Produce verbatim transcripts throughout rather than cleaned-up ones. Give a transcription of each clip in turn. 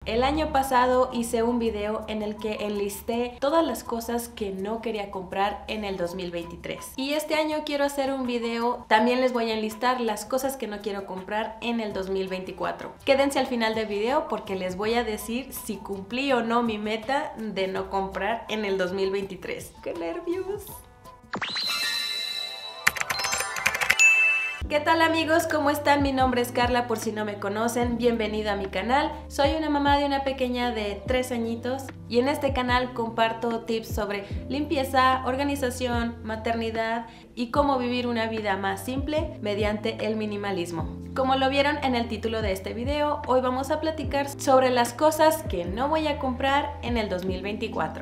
El año pasado hice un video en el que enlisté todas las cosas que no quería comprar en el dos mil veintitrés. Y este año quiero hacer un video, también les voy a enlistar las cosas que no quiero comprar en el dos mil veinticuatro. Quédense al final del video porque les voy a decir si cumplí o no mi meta de no comprar en el dos mil veintitrés. ¡Qué nervios! ¿Qué tal amigos? ¿Cómo están? Mi nombre es Carla, por si no me conocen, bienvenido a mi canal. Soy una mamá de una pequeña de tres añitos y en este canal comparto tips sobre limpieza, organización, maternidad y cómo vivir una vida más simple mediante el minimalismo. Como lo vieron en el título de este video, hoy vamos a platicar sobre las cosas que no voy a comprar en el dos mil veinticuatro.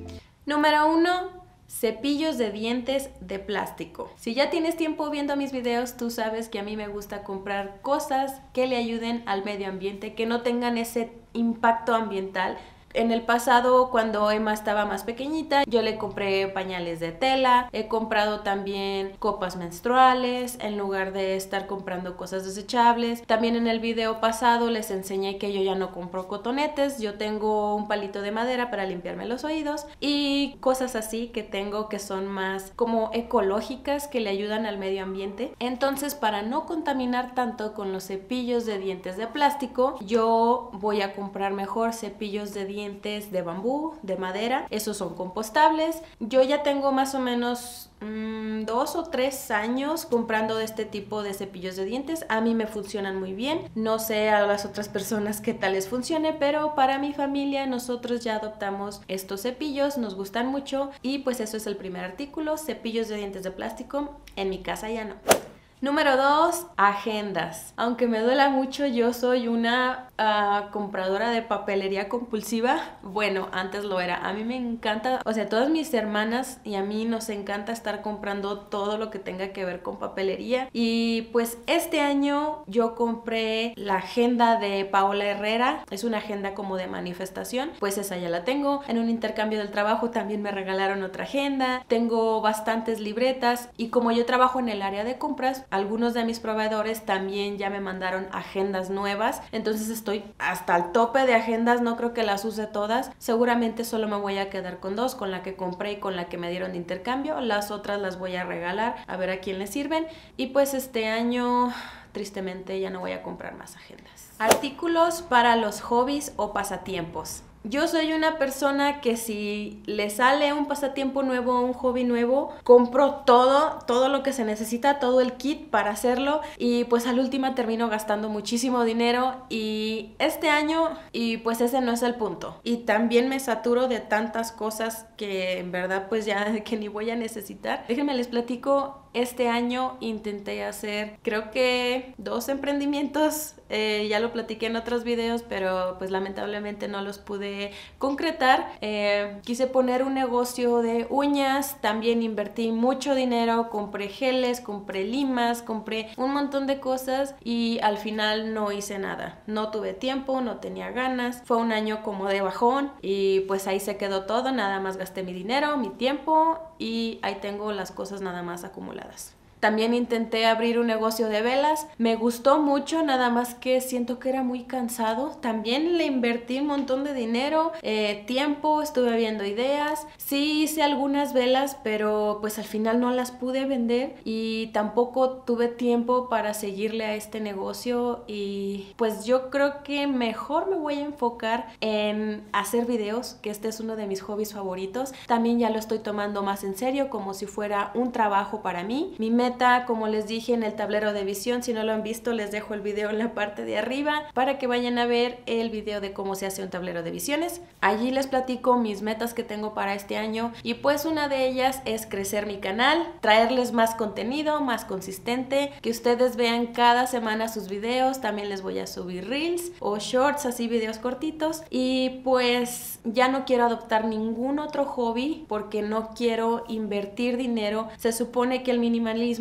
Número uno. Cepillos de dientes de plástico. Si ya tienes tiempo viendo mis videos, tú sabes que a mí me gusta comprar cosas que le ayuden al medio ambiente, que no tengan ese impacto ambiental. En el pasado, cuando Emma estaba más pequeñita, yo le compré pañales de tela, he comprado también copas menstruales en lugar de estar comprando cosas desechables. También en el video pasado les enseñé que yo ya no compro cotonetes, yo tengo un palito de madera para limpiarme los oídos y cosas así que tengo que son más como ecológicas, que le ayudan al medio ambiente. Entonces, para no contaminar tanto con los cepillos de dientes de plástico, yo voy a comprar mejor cepillos de dientes de bambú, de madera. Esos son compostables. Yo ya tengo más o menos mmm, dos o tres años comprando de este tipo de cepillos de dientes. A mí me funcionan muy bien. No sé a las otras personas qué tal les funcione, pero para mi familia nosotros ya adoptamos estos cepillos, nos gustan mucho y pues eso es el primer artículo, cepillos de dientes de plástico. En mi casa ya no. Número dos, agendas. Aunque me duela mucho, yo soy una uh, compradora de papelería compulsiva. Bueno, antes lo era. A mí me encanta, o sea, todas mis hermanas y a mí nos encanta estar comprando todo lo que tenga que ver con papelería. Y pues este año yo compré la agenda de Paola Herrera. Es una agenda como de manifestación. Pues esa ya la tengo. En un intercambio del trabajo también me regalaron otra agenda. Tengo bastantes libretas y como yo trabajo en el área de compras, algunos de mis proveedores también ya me mandaron agendas nuevas, entonces estoy hasta el tope de agendas, no creo que las use todas, seguramente solo me voy a quedar con dos, con la que compré y con la que me dieron de intercambio, las otras las voy a regalar a ver a quién les sirven y pues este año tristemente ya no voy a comprar más agendas. Artículos para los hobbies o pasatiempos. Yo soy una persona que si le sale un pasatiempo nuevo, un hobby nuevo, compro todo, todo lo que se necesita, todo el kit para hacerlo y pues al último termino gastando muchísimo dinero y este año y pues ese no es el punto. Y también me saturo de tantas cosas que en verdad pues ya que ni voy a necesitar. Déjenme les platico. Este año intenté hacer, creo que dos emprendimientos, eh, ya lo platiqué en otros videos, pero pues lamentablemente no los pude concretar. Eh, quise poner un negocio de uñas, también invertí mucho dinero, compré geles, compré limas, compré un montón de cosas y al final no hice nada. No tuve tiempo, no tenía ganas, fue un año como de bajón y pues ahí se quedó todo, nada más gasté mi dinero, mi tiempo y ahí tengo las cosas nada más acumuladas. También intenté abrir un negocio de velas, me gustó mucho, nada más que siento que era muy cansado. También le invertí un montón de dinero, eh, tiempo, estuve viendo ideas. Sí hice algunas velas, pero pues al final no las pude vender y tampoco tuve tiempo para seguirle a este negocio y pues yo creo que mejor me voy a enfocar en hacer videos, que este es uno de mis hobbies favoritos. También ya lo estoy tomando más en serio, como si fuera un trabajo para mí. Mi meta, como les dije en el tablero de visión, si no lo han visto les dejo el video en la parte de arriba para que vayan a ver el video de cómo se hace un tablero de visiones. Allí les platico mis metas que tengo para este año y pues una de ellas es crecer mi canal, traerles más contenido, más consistente, que ustedes vean cada semana sus videos. También les voy a subir reels o shorts, así videos cortitos y pues ya no quiero adoptar ningún otro hobby porque no quiero invertir dinero. Se supone que el minimalismo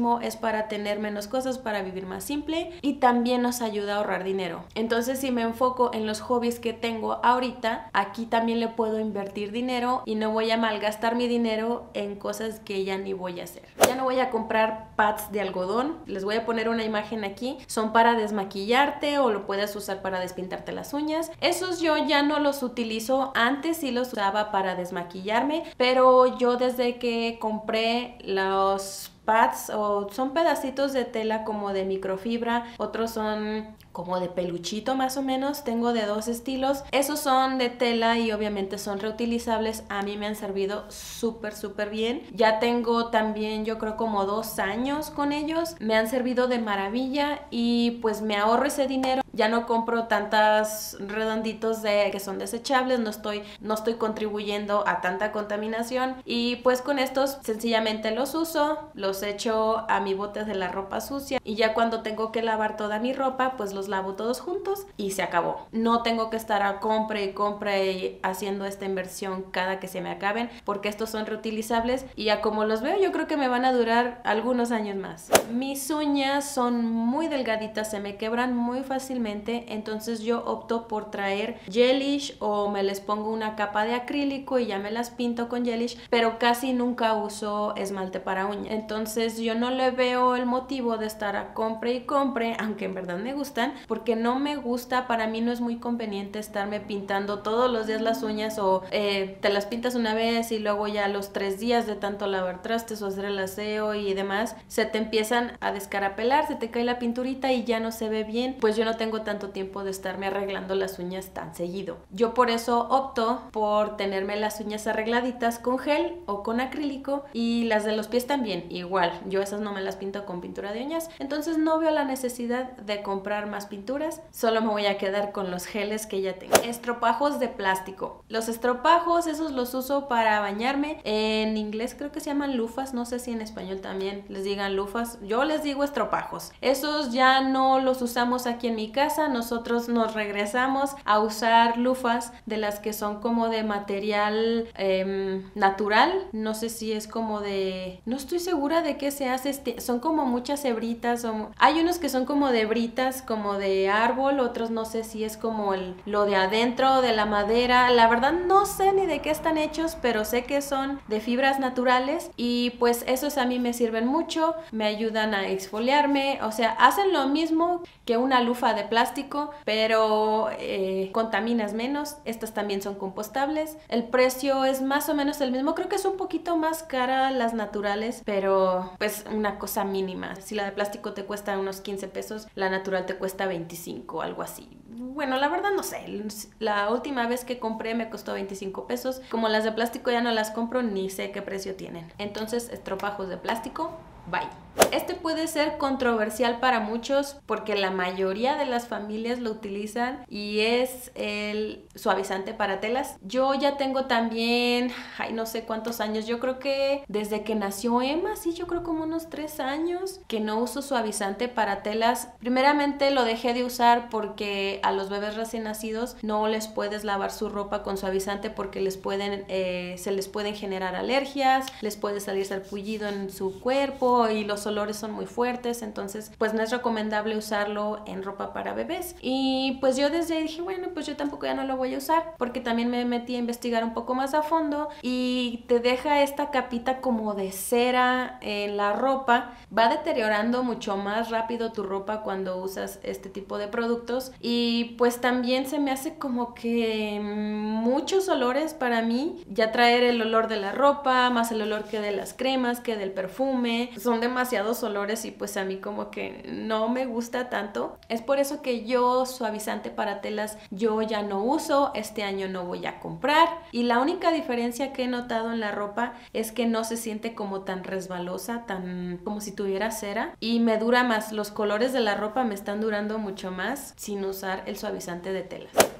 minimalismo es para tener menos cosas, para vivir más simple y también nos ayuda a ahorrar dinero. Entonces si me enfoco en los hobbies que tengo ahorita, aquí también le puedo invertir dinero y no voy a malgastar mi dinero en cosas que ya ni voy a hacer. Ya no voy a comprar pads de algodón, les voy a poner una imagen aquí, son para desmaquillarte o lo puedes usar para despintarte las uñas. Esos yo ya no los utilizo, antes sí los usaba para desmaquillarme, pero yo desde que compré los pads, o son pedacitos de tela como de microfibra, otros son como de peluchito más o menos, tengo de dos estilos. Esos son de tela y obviamente son reutilizables, a mí me han servido súper súper bien. Ya tengo también yo creo como dos años con ellos, me han servido de maravilla y pues me ahorro ese dinero. Ya no compro tantas redonditos de que son desechables, no estoy, no estoy contribuyendo a tanta contaminación y pues con estos sencillamente los uso, los echo a mi bote de la ropa sucia y ya cuando tengo que lavar toda mi ropa pues los lavo todos juntos y se acabó. No tengo que estar a compra y compra y haciendo esta inversión cada que se me acaben porque estos son reutilizables y ya como los veo yo creo que me van a durar algunos años más. Mis uñas son muy delgaditas, se me quebran muy fácilmente, entonces yo opto por traer gelish o me les pongo una capa de acrílico y ya me las pinto con gelish, pero casi nunca uso esmalte para uñas. Entonces yo no le veo el motivo de estar a compre y compre, aunque en verdad me gustan, porque no me gusta, para mí no es muy conveniente estarme pintando todos los días las uñas o eh, te las pintas una vez y luego ya los tres días de tanto lavar trastes o hacer el aseo y demás, se te empiezan a descarapelar, se te cae la pinturita y ya no se ve bien. Pues yo no tengo tanto tiempo de estarme arreglando las uñas tan seguido. Yo por eso opto por tenerme las uñas arregladitas con gel o con acrílico y las de los pies también, igual. Yo esas no me las pinto con pintura de uñas, entonces no veo la necesidad de comprar más pinturas, solo me voy a quedar con los geles que ya tengo. Estropajos de plástico. Los estropajos, esos los uso para bañarme. En inglés creo que se llaman lufas, no sé si en español también les digan lufas. Yo les digo estropajos. Esos ya no los usamos aquí en mi casa. Nosotros nos regresamos a usar lufas de las que son como de material eh, natural, no sé si es como de, no estoy segura de qué se hace, este, son como muchas hebritas, o, hay unos que son como de hebritas, como de árbol, otros no sé si es como el, lo de adentro de la madera, la verdad no sé ni de qué están hechos, pero sé que son de fibras naturales y pues esos a mí me sirven mucho, me ayudan a exfoliarme, o sea, hacen lo mismo que una lufa de plástico, pero eh, contaminas menos. Estas también son compostables. El precio es más o menos el mismo, creo que es un poquito más cara las naturales, pero pues una cosa mínima. Si la de plástico te cuesta unos quince pesos, la natural te cuesta veinticinco, algo así. Bueno, la verdad no sé, la última vez que compré me costó veinticinco pesos. Como las de plástico ya no las compro, ni sé qué precio tienen. Entonces, estropajos de plástico, bye. Este puede ser controversial para muchos porque la mayoría de las familias lo utilizan y es el suavizante para telas. Yo ya tengo también, ay, no sé cuántos años, yo creo que desde que nació Emma, sí, yo creo como unos tres años que no uso suavizante para telas. Primeramente lo dejé de usar porque a los bebés recién nacidos no les puedes lavar su ropa con suavizante porque les pueden, eh, se les pueden generar alergias, les puede salir sarpullido en su cuerpo y los olores son muy fuertes, entonces pues no es recomendable usarlo en ropa para bebés. Y pues yo desde ahí dije, bueno, pues yo tampoco ya no lo voy a usar, porque también me metí a investigar un poco más a fondo y te deja esta capita como de cera en la ropa, va deteriorando mucho más rápido tu ropa cuando usas este tipo de productos y pues también se me hace como que muchos olores para mí, ya traer el olor de la ropa, más el olor que de las cremas, que del perfume, son demasiados olores y pues a mí como que no me gusta tanto. Es por eso que yo suavizante para telas yo ya no uso, este año no voy a comprar y la única diferencia que he notado en la ropa es que no se siente como tan resbalosa, tan como si tuviera cera y me dura más, los colores de la ropa me están durando mucho más sin usar el suavizante de telas.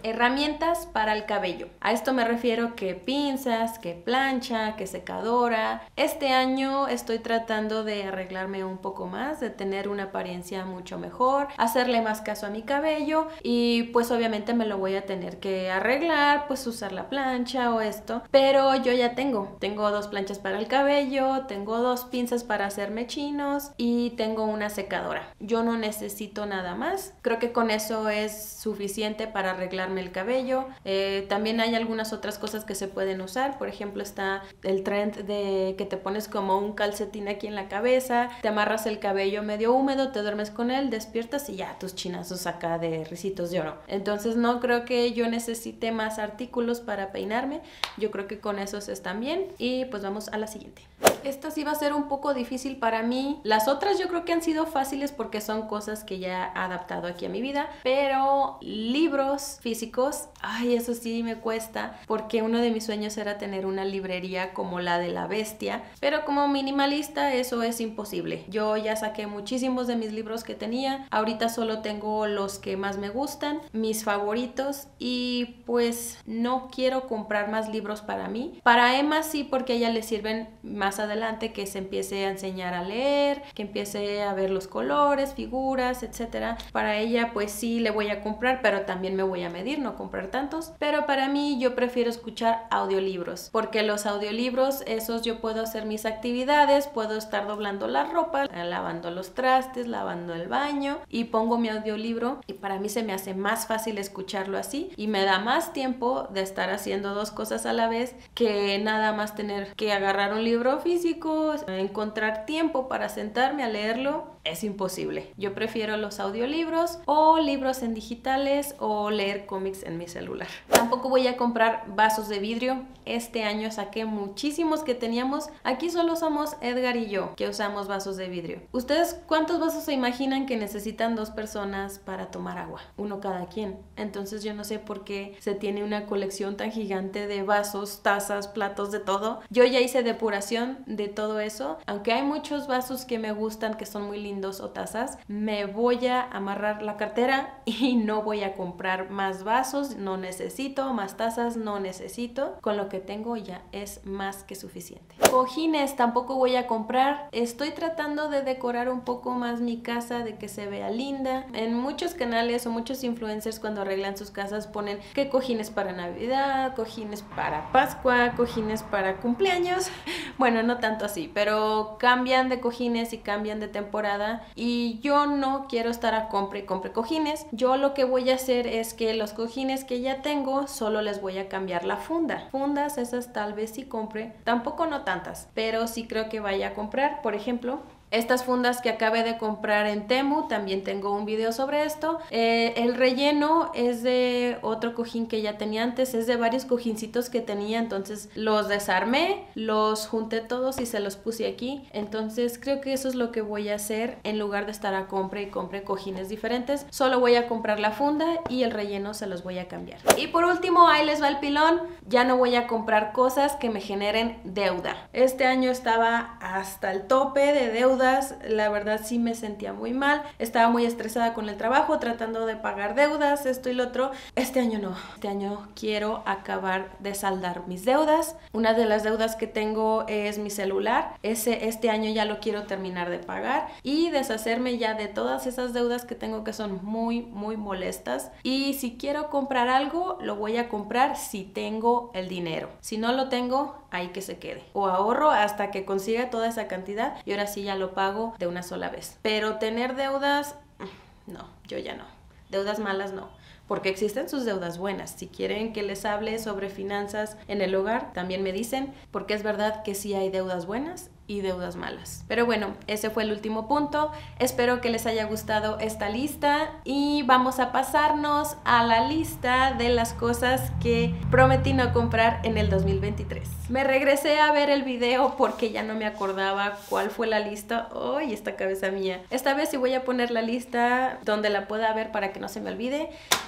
herramientas para el cabello. A esto me refiero que pinzas, que plancha, que secadora. Este año estoy tratando de arreglarme un poco más, de tener una apariencia mucho mejor, hacerle más caso a mi cabello y pues obviamente me lo voy a tener que arreglar, pues usar la plancha o esto, pero yo ya tengo, tengo dos planchas para el cabello, tengo dos pinzas para hacerme chinos y tengo una secadora. Yo no necesito nada más, creo que con eso es suficiente para arreglarme el cabello. Eh, también hay algunas otras cosas que se pueden usar, por ejemplo está el trend de que te pones como un calcetín aquí en la cabeza, te amarras el cabello medio húmedo, te duermes con él, despiertas y ya tus chinazos acá de ricitos de oro. Entonces no creo que yo necesite más artículos para peinarme, yo creo que con esos están bien y pues vamos a la siguiente. Esta sí va a ser un poco difícil para mí. Las otras yo creo que han sido fáciles porque son cosas que ya he adaptado aquí a mi vida, pero libros físicos, ay, eso sí me cuesta porque uno de mis sueños era tener una librería como la de La Bestia, pero como minimalista eso es imposible. Yo ya saqué muchísimos de mis libros que tenía, ahorita solo tengo los que más me gustan, mis favoritos y pues no quiero comprar más libros para mí. Para Emma sí, porque a ella le sirven más adelante adelante que se empiece a enseñar a leer, que empiece a ver los colores, figuras, etcétera. Para ella pues sí le voy a comprar, pero también me voy a medir, no comprar tantos. Pero para mí yo prefiero escuchar audiolibros, porque los audiolibros, esos yo puedo hacer mis actividades, puedo estar doblando la ropa, lavando los trastes, lavando el baño y pongo mi audiolibro y para mí se me hace más fácil escucharlo así y me da más tiempo de estar haciendo dos cosas a la vez que nada más tener que agarrar un libro físico, encontrar tiempo para sentarme a leerlo es imposible. Yo prefiero los audiolibros o libros en digitales o leer cómics en mi celular. Tampoco voy a comprar vasos de vidrio. Este año saqué muchísimos que teníamos. Aquí solo somos Edgar y yo que usamos vasos de vidrio. ¿Ustedes cuántos vasos se imaginan que necesitan dos personas para tomar agua? Uno cada quien. Entonces yo no sé por qué se tiene una colección tan gigante de vasos, tazas, platos, de todo. Yo ya hice depuración de todo eso. Aunque hay muchos vasos que me gustan, que son muy lindos o tazas, me voy a amarrar la cartera y no voy a comprar más vasos, no necesito más tazas, no necesito, con lo que tengo ya es más que suficiente. Cojines tampoco voy a comprar, estoy tratando de decorar un poco más mi casa, de que se vea linda. En muchos canales o muchos influencers cuando arreglan sus casas ponen que cojines para Navidad, cojines para Pascua, cojines para cumpleaños, bueno, no tanto así, pero cambian de cojines y cambian de temporada y yo no quiero estar a compre y compre cojines. Yo lo que voy a hacer es que los cojines que ya tengo solo les voy a cambiar la funda. Fundas esas tal vez sí compre, tampoco no tantas, pero sí creo que vaya a comprar. Por ejemplo, estas fundas que acabé de comprar en Temu, también tengo un video sobre esto. Eh, el relleno es de otro cojín que ya tenía antes, es de varios cojincitos que tenía, entonces los desarmé, los junté todos y se los puse aquí. Entonces creo que eso es lo que voy a hacer en lugar de estar a compra y compre cojines diferentes. Solo voy a comprar la funda y el relleno se los voy a cambiar. Y por último, ahí les va el pilón. Ya no voy a comprar cosas que me generen deuda. Este año estaba hasta el tope de deuda. La verdad sí me sentía muy mal, estaba muy estresada con el trabajo, tratando de pagar deudas, esto y lo otro. Este año no, este año quiero acabar de saldar mis deudas. Una de las deudas que tengo es mi celular, ese este año ya lo quiero terminar de pagar y deshacerme ya de todas esas deudas que tengo que son muy muy molestas. Y si quiero comprar algo, lo voy a comprar si tengo el dinero. Si no lo tengo, ahí que se quede. O ahorro hasta que consiga toda esa cantidad y ahora sí ya lo pago de una sola vez. Pero tener deudas, no, yo ya no. Deudas malas no. Porque existen sus deudas buenas. Si quieren que les hable sobre finanzas en el hogar, también me dicen, porque es verdad que sí hay deudas buenas y deudas malas. Pero bueno, ese fue el último punto. Espero que les haya gustado esta lista y vamos a pasarnos a la lista de las cosas que prometí no comprar en el dos mil veintitrés. Me regresé a ver el video porque ya no me acordaba cuál fue la lista. ¡Ay, esta cabeza mía! Esta vez sí voy a poner la lista donde la pueda ver para que no se me olvide.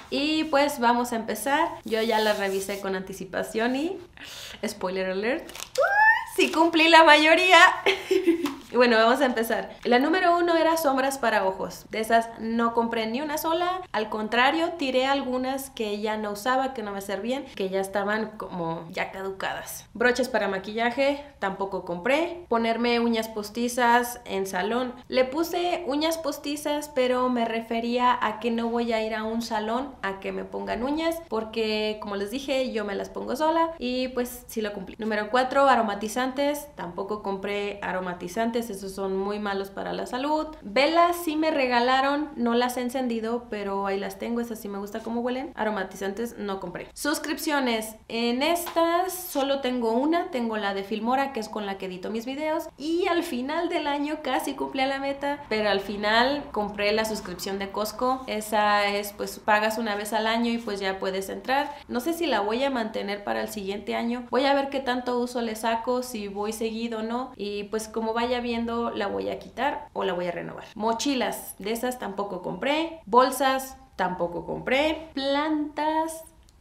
Y pues vamos a empezar. Yo ya la revisé con anticipación y... spoiler alert, sí cumplí la mayoría. Bueno, vamos a empezar. La número uno era sombras para ojos. De esas no compré ni una sola. Al contrario, tiré algunas que ya no usaba, que no me servían, que ya estaban como ya caducadas. Broches para maquillaje, tampoco compré. Ponerme uñas postizas en salón. Le puse uñas postizas, pero me refería a que no voy a ir a un salón a que me pongan uñas, porque como les dije, yo me las pongo sola y pues sí lo cumplí. Número cuatro, aromatizantes. Tampoco compré aromatizantes, esos son muy malos para la salud. Velas sí me regalaron, no las he encendido, pero ahí las tengo, esas sí me gusta cómo huelen. Aromatizantes no compré. Suscripciones, en estas solo tengo una, tengo la de Filmora, que es con la que edito mis videos, y al final del año casi cumplí la meta, pero al final compré la suscripción de Costco. Esa es, pues pagas una vez al año y pues ya puedes entrar. No sé si la voy a mantener para el siguiente año, voy a ver qué tanto uso le saco, si voy seguido o no, y pues como vaya viendo la voy a quitar o la voy a renovar. Mochilas, de esas tampoco compré. Bolsas, tampoco compré. Plantas,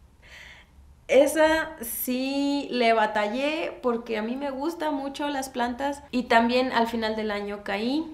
esa sí le batallé porque a mí me gustan mucho las plantas, y también al final del año caí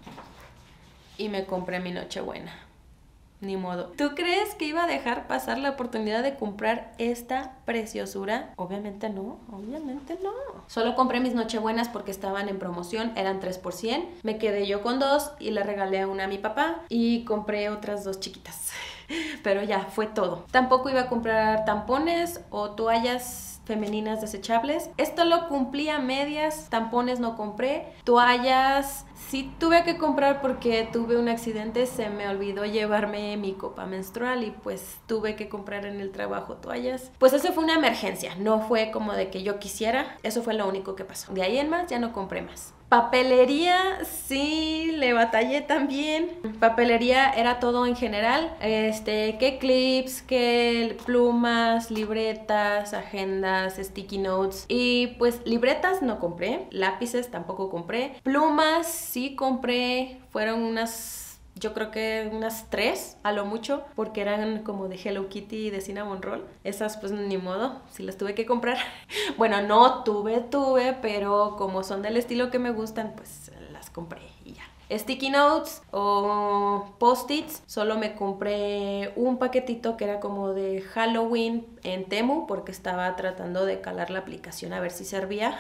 y me compré mi Nochebuena. Ni modo. ¿Tú crees que iba a dejar pasar la oportunidad de comprar esta preciosura? Obviamente no, obviamente no. Solo compré mis Nochebuenas porque estaban en promoción, eran tres por cien. Me quedé yo con dos y le regalé una a mi papá y compré otras dos chiquitas. Pero ya, fue todo. Tampoco iba a comprar tampones o toallas femeninas desechables. Esto lo cumplí a medias. Tampones no compré. Toallas sí tuve que comprar porque tuve un accidente, se me olvidó llevarme mi copa menstrual y pues tuve que comprar en el trabajo toallas. Pues eso fue una emergencia, no fue como de que yo quisiera. Eso fue lo único que pasó. De ahí en más ya no compré más. Papelería, sí, le batallé también. Papelería era todo en general. Este, que clips, que plumas, libretas, agendas, sticky notes. Y pues libretas no compré. Lápices tampoco compré. Plumas sí compré. Fueron unas... yo creo que unas tres a lo mucho, porque eran como de Hello Kitty y de Cinnamon Roll. Esas pues ni modo, si las tuve que comprar. Bueno, no tuve, tuve, pero como son del estilo que me gustan, pues las compré y ya. Sticky notes o post-its, solo me compré un paquetito que era como de Halloween en Temu, porque estaba tratando de calar la aplicación a ver si servía.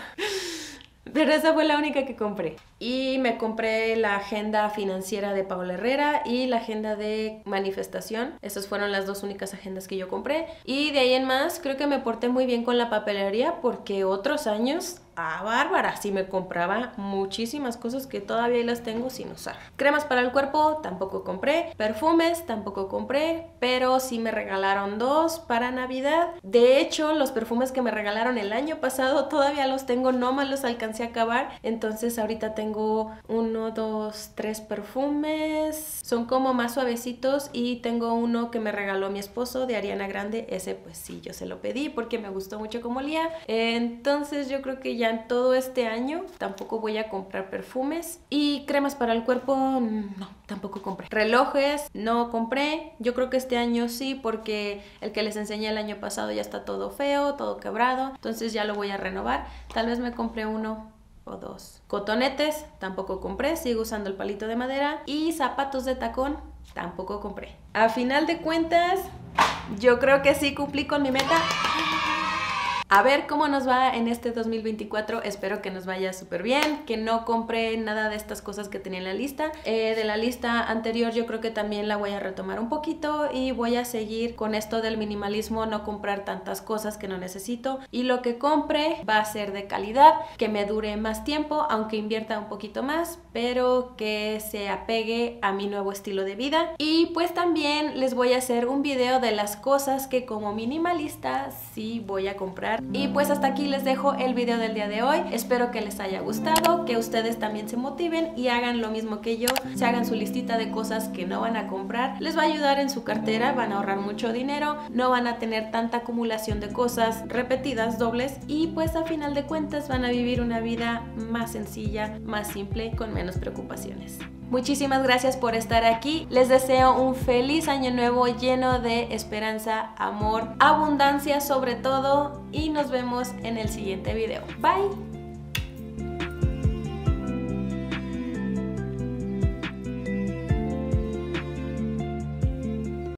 Pero esa fue la única que compré. Y me compré la agenda financiera de Paola Herrera y la agenda de manifestación. Esas fueron las dos únicas agendas que yo compré. Y de ahí en más creo que me porté muy bien con la papelería, porque otros años... ¡ah, bárbara! Sí me compraba muchísimas cosas que todavía las tengo sin usar. Cremas para el cuerpo tampoco compré. Perfumes tampoco compré, pero sí me regalaron dos para Navidad. De hecho, los perfumes que me regalaron el año pasado todavía los tengo, no me los alcancé a acabar. Entonces ahorita tengo uno, dos, tres perfumes. Son como más suavecitos, y tengo uno que me regaló mi esposo de Ariana Grande. Ese pues sí, yo se lo pedí porque me gustó mucho cómo olía. Entonces yo creo que ya en todo este año tampoco voy a comprar perfumes. Y cremas para el cuerpo, no, tampoco compré. Relojes, no compré. Yo creo que este año sí, porque el que les enseñé el año pasado ya está todo feo, todo quebrado. Entonces ya lo voy a renovar. Tal vez me compré uno o dos. Cotonetes, tampoco compré. Sigo usando el palito de madera. Y zapatos de tacón, tampoco compré. A final de cuentas, yo creo que sí cumplí con mi meta. A ver cómo nos va en este dos mil veinticuatro, espero que nos vaya súper bien, que no compre nada de estas cosas que tenía en la lista. Eh, de la lista anterior yo creo que también la voy a retomar un poquito y voy a seguir con esto del minimalismo, no comprar tantas cosas que no necesito, y lo que compre va a ser de calidad, que me dure más tiempo, aunque invierta un poquito más, pero que se apegue a mi nuevo estilo de vida. Y pues también les voy a hacer un video de las cosas que como minimalista sí voy a comprar. Y pues hasta aquí les dejo el video del día de hoy. Espero que les haya gustado, que ustedes también se motiven y hagan lo mismo que yo. Se hagan su listita de cosas que no van a comprar. Les va a ayudar en su cartera, van a ahorrar mucho dinero, no van a tener tanta acumulación de cosas repetidas, dobles, y pues a final de cuentas van a vivir una vida más sencilla, más simple, con menos preocupaciones. Muchísimas gracias por estar aquí. Les deseo un feliz año nuevo lleno de esperanza, amor, abundancia sobre todo, y nos vemos en el siguiente video. Bye.